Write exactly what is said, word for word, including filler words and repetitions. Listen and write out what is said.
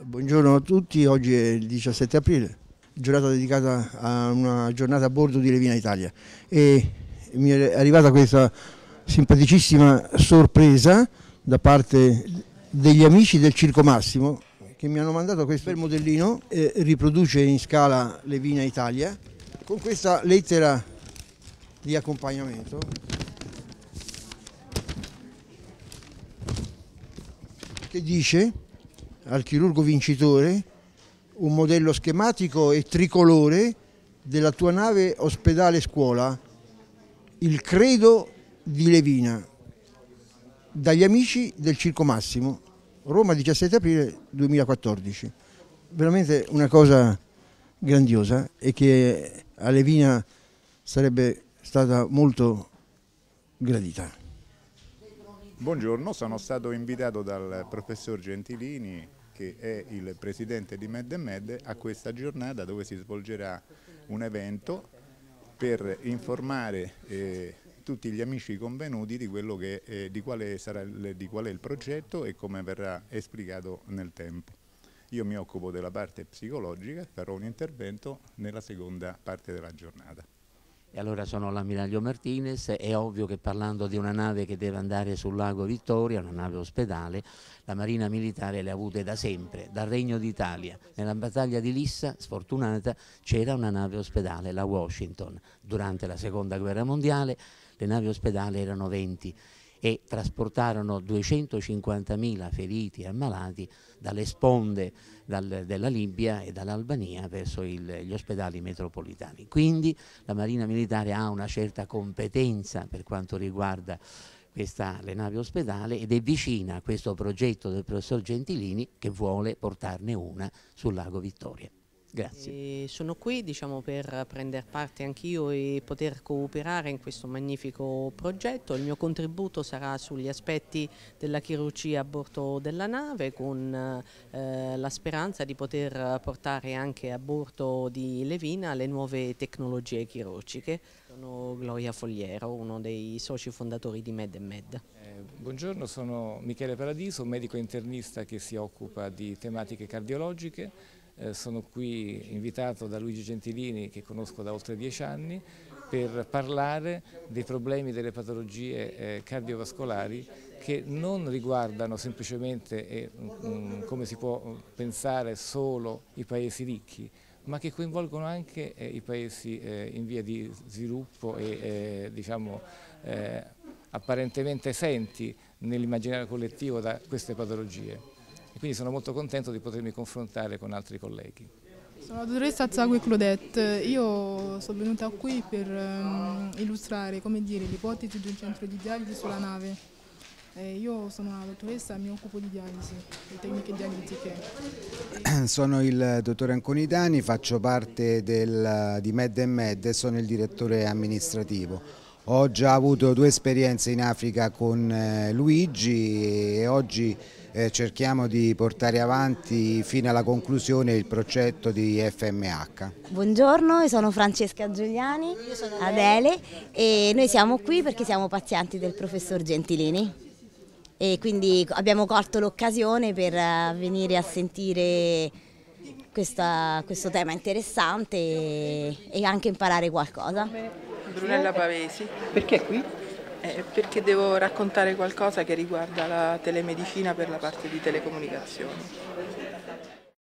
Buongiorno a tutti, oggi è il diciassette aprile, giornata dedicata a una giornata a bordo di Levina Italia e mi è arrivata questa simpaticissima sorpresa da parte degli amici del Circo Massimo che mi hanno mandato questo bel modellino, eh, riproduce in scala Levina Italia con questa lettera di accompagnamento che dice al chirurgo vincitore un modello schematico e tricolore della tua nave ospedale scuola, il credo di Levina, dagli amici del Circo Massimo, Roma diciassette aprile duemilaquattordici. Veramente una cosa grandiosa e che a Levina sarebbe stata molto gradita. Buongiorno, sono stato invitato dal professor Gentilini, che è il presidente di MedMed, a questa giornata dove si svolgerà un evento per informare eh, tutti gli amici convenuti di, quello che, eh, di, quale sarà il, di qual è il progetto e come verrà esplicato nel tempo. Io mi occupo della parte psicologica, farò un intervento nella seconda parte della giornata. E allora sono l'ammiraglio Martinez. È ovvio che parlando di una nave che deve andare sul lago Vittoria, una nave ospedale, la Marina Militare le ha avute da sempre, dal Regno d'Italia. Nella battaglia di Lissa, sfortunata, c'era una nave ospedale, la Washington. Durante la Seconda Guerra Mondiale le navi ospedali erano venti e trasportarono duecentocinquantamila feriti e ammalati dalle sponde dal, della Libia e dall'Albania verso il, gli ospedali metropolitani. Quindi la Marina Militare ha una certa competenza per quanto riguarda questa, le navi ospedale ed è vicina a questo progetto del professor Gentilini che vuole portarne una sul lago Vittoria. Grazie. E sono qui diciamo, per prendere parte anch'io e poter cooperare in questo magnifico progetto. Il mio contributo sarà sugli aspetti della chirurgia a bordo della nave, con eh, la speranza di poter portare anche a bordo di Levina le nuove tecnologie chirurgiche. Sono Gloria Fogliero, uno dei soci fondatori di MedMed. Eh, buongiorno, sono Michele Paradiso, un medico internista che si occupa di tematiche cardiologiche. Eh, sono qui invitato da Luigi Gentilini, che conosco da oltre dieci anni, per parlare dei problemi delle patologie eh, cardiovascolari che non riguardano semplicemente, eh, um, come si può pensare, solo i paesi ricchi, ma che coinvolgono anche eh, i paesi eh, in via di sviluppo e eh, diciamo, eh, apparentemente esenti nell'immaginario collettivo da queste patologie. E quindi sono molto contento di potermi confrontare con altri colleghi. Sono la dottoressa Zagwe Claudette. Io sono venuta qui per um, illustrare, come dire, l'ipotesi di un centro di dialisi sulla nave. Eh, io sono una dottoressa e mi occupo di dialisi, di tecniche dialitiche. Sono il dottor Anconitani, faccio parte del, di MedMed e sono il direttore amministrativo. Ho già avuto due esperienze in Africa con eh, Luigi e oggi eh, cerchiamo di portare avanti fino alla conclusione il progetto di F M H. Buongiorno, io sono Francesca Giuliani, io sono Adele e noi siamo qui perché siamo pazienti del professor Gentilini e quindi abbiamo colto l'occasione per venire a sentire questa, questo tema interessante e, e anche imparare qualcosa. Brunella Pavesi. Perché qui? Eh, perché devo raccontare qualcosa che riguarda la telemedicina per la parte di telecomunicazioni.